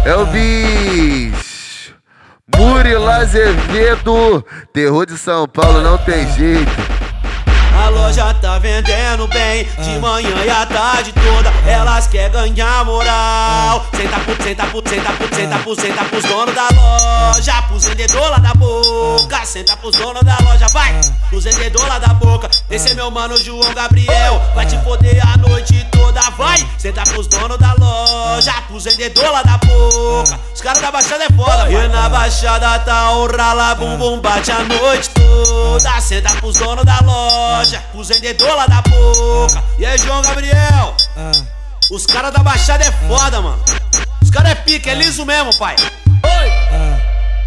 É o bicho. Murilo Azevedo, terror de São Paulo, não tem jeito. A loja tá vendendo bem, de manhã e à tarde toda. Elas querem ganhar moral. Senta pros donos da loja, pros vendedor lá da boca. Senta pros donos da loja, vai, pros vendedor lá da boca. Esse é meu mano João Gabriel, vai te foder a noite toda, vai. Senta pros donos da loja, pros vendedor lá da boca. Os caras da Baixada é foda, e na Baixada tá o rala, bumbum bate a noite toda. Senta pros donos da loja, pros vendedor lá da boca. E aí, João Gabriel? Os caras da Baixada é foda, mano. Os caras é pica, é liso mesmo, pai. Oi!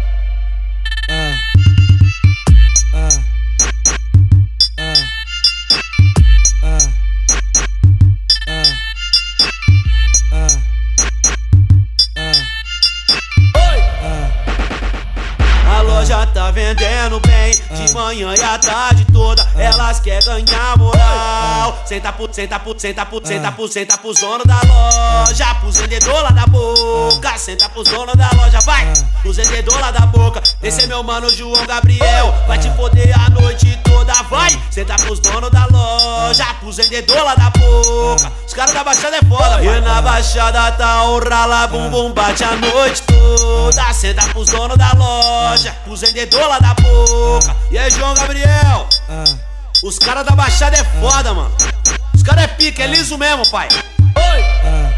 A loja tá vendendo bem, de manhã e à tarde toda. Elas querem ganhar moral. Senta pros donos da loja, pros vendedor lá da boca. Senta pros donos da loja, vai, pros vendedor lá da boca. Esse é meu mano João Gabriel, vai te foder a noite toda, vai. Senta pros donos da loja, pros vendedor lá da boca. Os caras da Baixada é foda, e na Baixada tá o rala, bumbum bate a noite toda. Senta pros donos da loja, pros vendedor lá da boca. E aí, João Gabriel? Os caras da Baixada é foda, mano. Os caras é pica, é liso mesmo, pai. Oi!